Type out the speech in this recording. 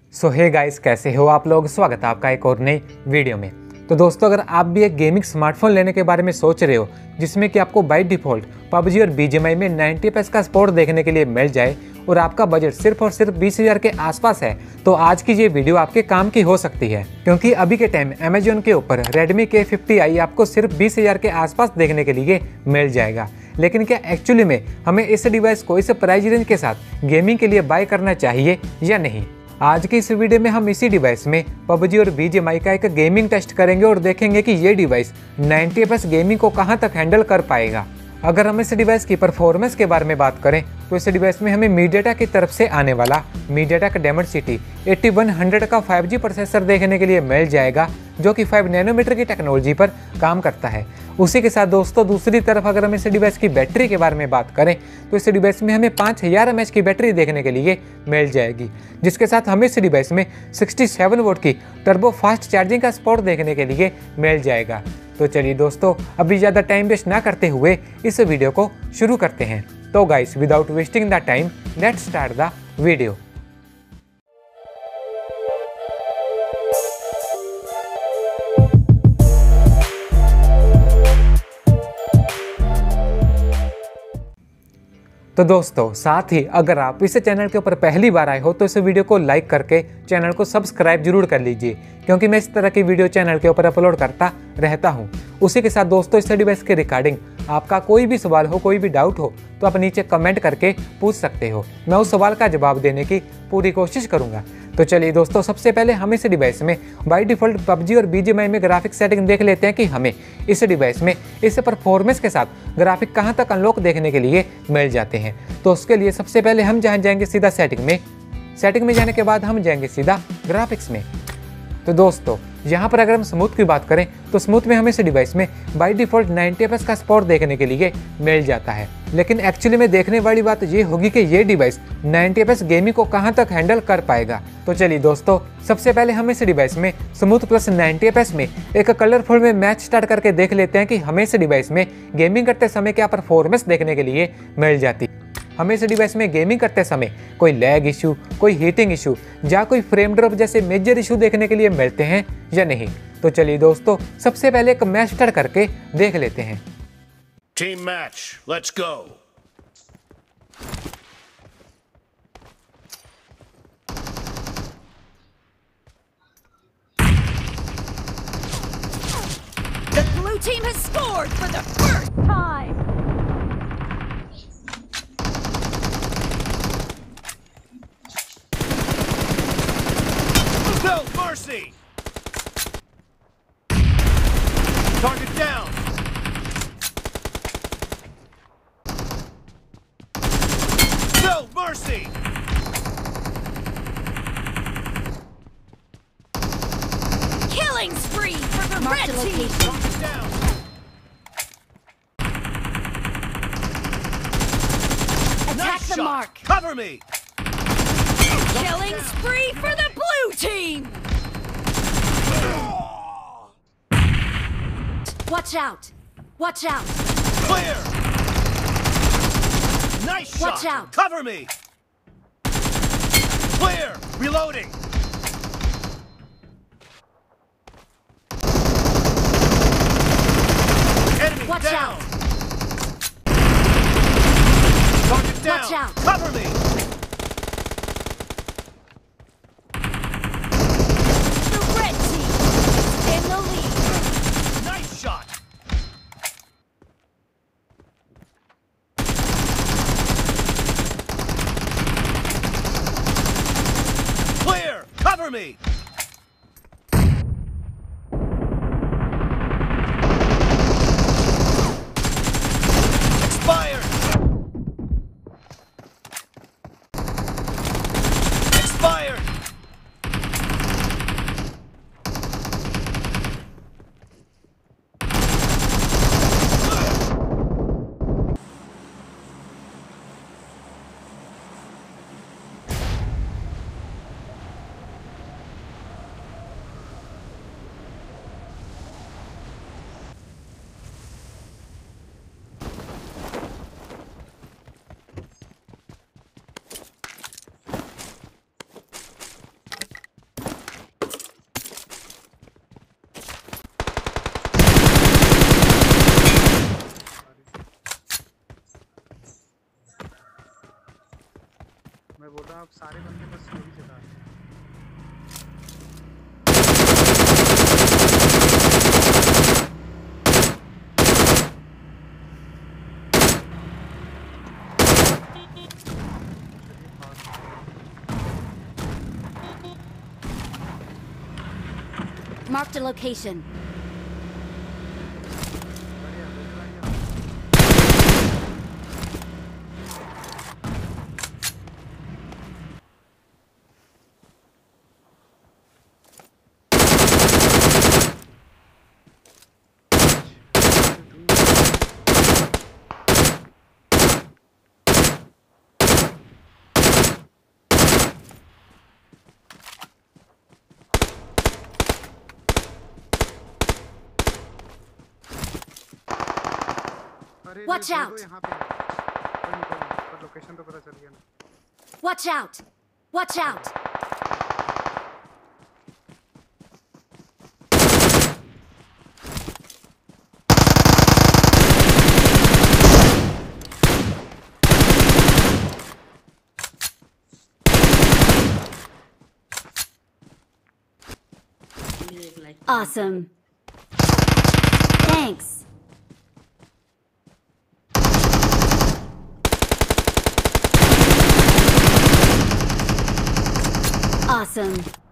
सो hey guys, कैसे हो आप लोग। स्वागत है आपका एक और नई वीडियो में। तो दोस्तों, अगर आप भी एक गेमिंग स्मार्टफोन लेने के बारे में सोच रहे हो जिसमें कि आपको बाय डिफ़ॉल्ट पबजी और बीजीएमआई में 90 FPS का स्पोर्ट देखने के लिए मिल जाए और आपका बजट सिर्फ और सिर्फ 20,000 के आसपास है, तो आज की ये वीडियो आपके काम की हो सकती है। क्योंकि अभी के टाइम अमेजोन के ऊपर Redmi K50i आपको सिर्फ 20,000 के आसपास देखने के लिए मिल जाएगा। लेकिन क्या एक्चुअली में हमें इस डिवाइस को इस प्राइस रेंज के साथ गेमिंग के लिए बाय करना चाहिए या नहीं? आज की इस वीडियो में हम इसी डिवाइस में पबजी और बीजीएमआई का एक गेमिंग टेस्ट करेंगे और देखेंगे कि ये डिवाइस 90 FPS गेमिंग को कहां तक हैंडल कर पाएगा। अगर हम इस डिवाइस की परफॉर्मेंस के बारे में बात करें तो इस डिवाइस में हमें मीडियाटेक की तरफ से आने वाला मीडियाटेक डायमेंसिटी 8100 का 5G प्रोसेसर देखने के लिए मिल जाएगा, जो कि 5 नैनोमीटर की टेक्नोलॉजी पर काम करता है। उसी के साथ दोस्तों, दूसरी तरफ अगर हम इस डिवाइस की बैटरी के बारे में बात करें तो इस डिवाइस में हमें 5000 mAh की बैटरी देखने के लिए मिल जाएगी, जिसके साथ हमें इस डिवाइस में 67 वोल्ट की टर्बो फास्ट चार्जिंग का सपोर्ट देखने के लिए मिल जाएगा। तो चलिए दोस्तों, अभी ज़्यादा टाइम वेस्ट ना करते हुए इस वीडियो को शुरू करते हैं। तो guys, without wasting the time, let's start the video. तो दोस्तों, साथ ही अगर आप इस चैनल के ऊपर पहली बार आए हो तो इस वीडियो को लाइक करके चैनल को सब्सक्राइब जरूर कर लीजिए, क्योंकि मैं इस तरह की वीडियो चैनल के ऊपर अपलोड करता रहता हूं। उसी के साथ दोस्तों, इस डिवाइस के रिगार्डिंग आपका कोई भी सवाल हो, कोई भी डाउट हो तो आप नीचे कमेंट करके पूछ सकते हो। मैं उस सवाल का जवाब देने की पूरी कोशिश करूँगा। तो चलिए दोस्तों, सबसे पहले हम इस डिवाइस में बाय डिफ़ॉल्ट पबजी और बीजीएमआई में ग्राफिक सेटिंग देख लेते हैं कि हमें इस डिवाइस में इस परफॉर्मेंस के साथ ग्राफिक कहां तक अनलॉक देखने के लिए मिल जाते हैं। तो उसके लिए सबसे पहले हम जहां जाएंगे सीधा सेटिंग में जाने के बाद हम जाएंगे सीधा ग्राफिक्स में। तो दोस्तों, यहाँ पर अगर हम स्मूथ की बात करें तो स्मूथ में हमें इस डिवाइस में बाय डिफ़ॉल्ट 90 FPS का सपोर्ट देखने के लिए मिल जाता है। लेकिन एक्चुअली में देखने वाली बात ये होगी कि ये डिवाइस 90 FPS गेमिंग को कहां तक हैंडल कर पाएगा। तो चलिए दोस्तों, सबसे पहले हम इस डिवाइस में स्मूथ प्लस 90 FPS में एक कलरफुल में मैच स्टार्ट करके देख लेते हैं कि हमें इस डिवाइस में गेमिंग करते समय क्या परफॉर्मेंस देखने के लिए मिल जाती है। हमें इस डिवाइस में गेमिंग करते समय कोई लैग इशू, कोई हीटिंग इशू या कोई फ्रेम ड्रॉप जैसे मेजर इशू देखने के लिए मिलते हैं या नहीं। तो चलिए दोस्तों, सबसे पहले एक मैच स्टार्ट करके देख लेते हैं। Team match, let's go. The blue team has scored for the first time. No mercy. Target down. No mercy. Killing spree for the red team. Target down. Attack Nice the shot. mark. Cover me. Killing spree for the blue team. Watch out. Watch out. Clear. Nice shot. Watch out. Cover me. Clear. Reloading. Enemy Watch down. out. Target down. Watch out. Cover me. The red team is in the lead. Nice shot. Clear. Cover me. Expired. Expired. मैं बोल रहा हूँ आप सारे बंदे बस story चला रहे हैं। Marked a location. Watch out! यहाँ पे कोई नहीं पर लोकेशन तो पता चल गया ना। Watch out! Watch out! Awesome. Thanks. Awesome.